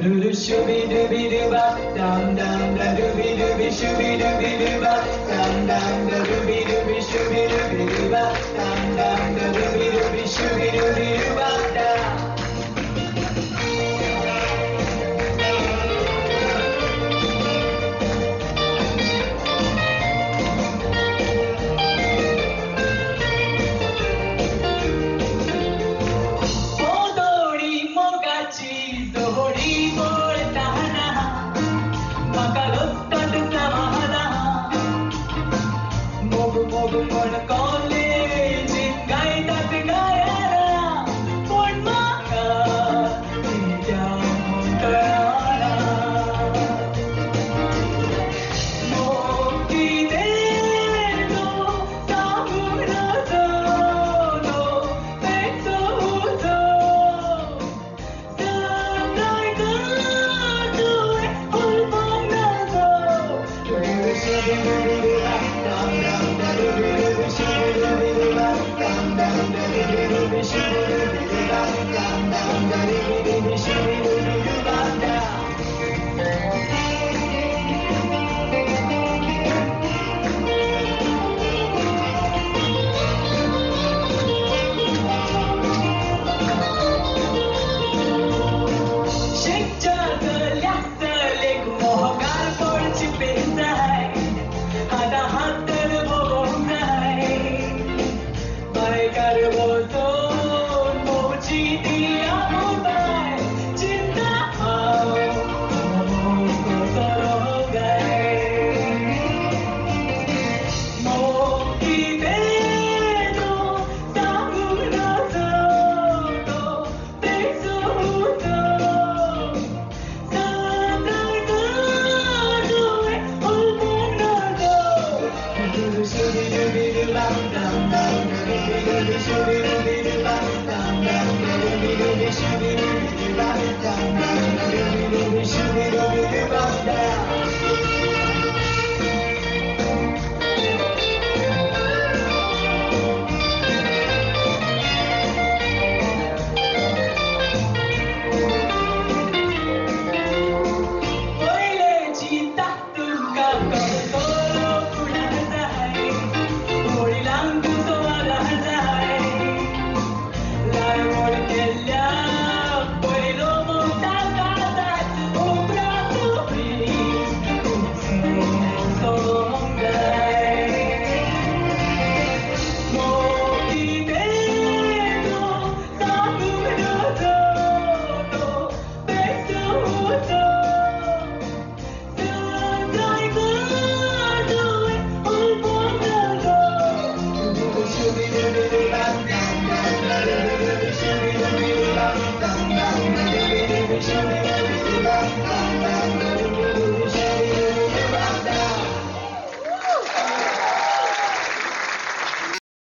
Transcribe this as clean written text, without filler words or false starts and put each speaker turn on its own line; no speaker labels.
Shooby dooby dooba, dum dum da dooby dooby shooby dooby dooba, dum dum da dooby dooby shooby dooby dooba, dum dum da dooby dooby shooby dooby dooba da. Shooby dooby doo, dum dum dum, dooby dooby shooby dooby.